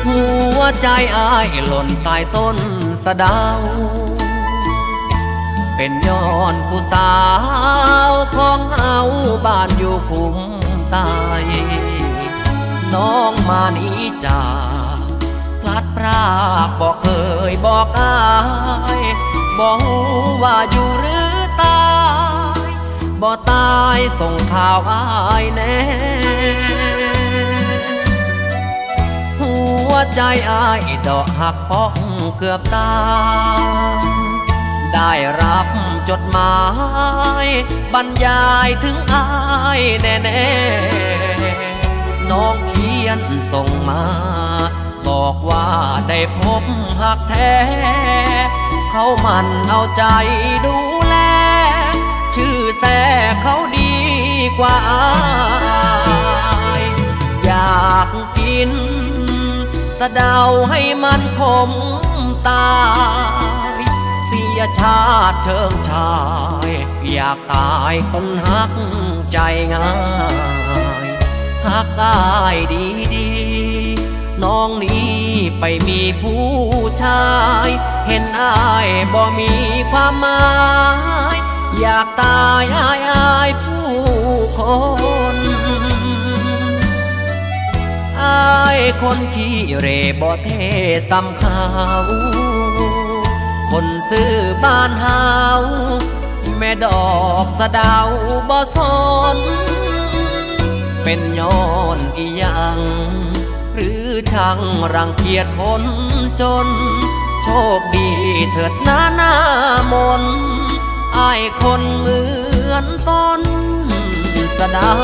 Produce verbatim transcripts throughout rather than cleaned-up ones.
หัวใจอ้ายหล่นใต้ต้นสะเดาเป็นย้อนผู้สาวของเฮาบ้านอยู่คุมใต้น้องมานี้จากพลัดพรากบอกเคยบอกอ้ายบอกว่าอยู่หรือตายบ่ตายส่งข่าวอ้ายแน่หัวใจอ้ายดอกหักพ้องเกือบตายได้รับจดหมายบรรยายถึงอ้ายแน่ๆน้องเขียนส่งมาบอกว่าได้พบหักแท้เขามันเอาใจดูแลชื่อแท้เขาดีกว่าอ้ายอยากกินสะเดาให้มันขมตายเสียชาติเชิงชายอยากตายคนหักใจง่ายหักได้ดีดีน้องนี้ไปมีผู้ชายเห็นอ้ายบ่มีความหมายอยากตายอ้ายอ้ายผู้คนอ้ายคนขี้เร่บ่เท่สำเขาคนซื้อบ้านเฮาแม่ดอกสะเดาบ่สนเป็นย้อนอีหยังหรือช่างรังเกียจคนจนโชคดีเถิดหน้าหน้ามนอ้ายคนเหมือนต้นสะเดา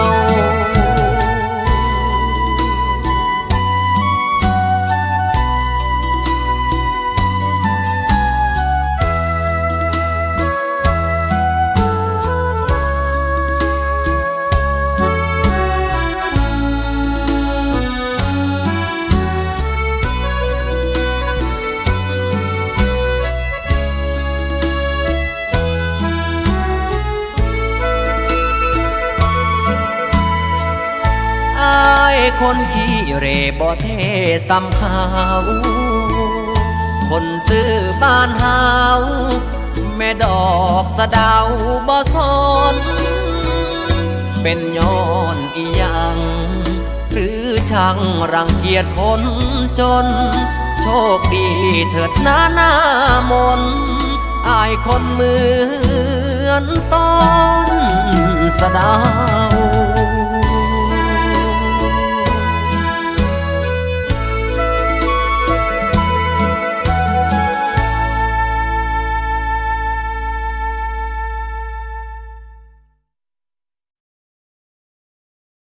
คนขี้เร่บ่เท่สำเขาคนซื้อบ้านเฮาแม่ดอกสะเดาบ่สนเป็นย้อนอีหยังหรือช่างรังเกียจคนจนโชคดีเถิดหน้าหน้ามนอ้ายคนเหมือนต้นสะเดา